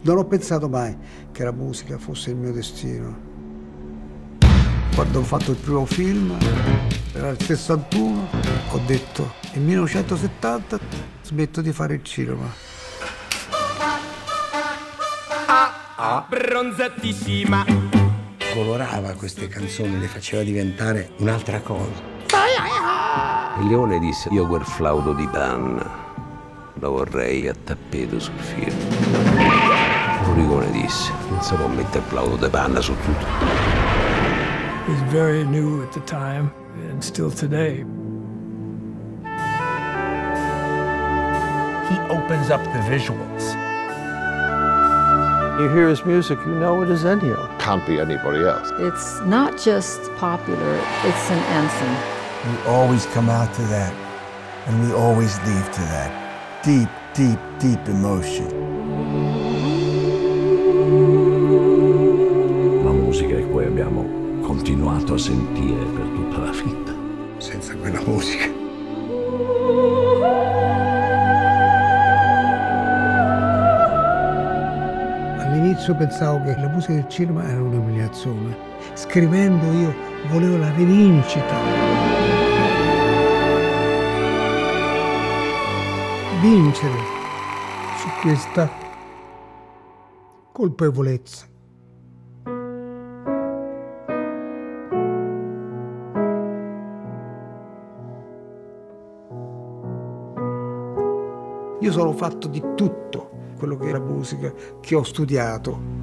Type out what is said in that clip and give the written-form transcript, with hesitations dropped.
Non ho pensato mai che la musica fosse il mio destino. Quando ho fatto il primo film, era il 61, ho detto nel 1970 smetto di fare il cinema. Bronzatissima. Colorava queste canzoni, le faceva diventare un'altra cosa. Il leone disse: io quel flauto di panna lo vorrei a tappeto sul film. Morricone disse: non si può mettere il flauto di panna su tutto. It was very new at the time and still today. He opens up the visuals. You hear his music, you know it is Ennio. Can't be anybody else. It's not just popular, it's an anthem. We always come out to that, and we always leave to that. Deep, deep, deep emotion. La musica che poi abbiamo continuato a sentire per tutta la vita. Senza quella musica. All'inizio pensavo che la musica del cinema era un'umiliazione. Scrivendo io volevo la rivincita. Vincere su questa colpevolezza. Io sono fatto di tutto quello che è la musica che ho studiato.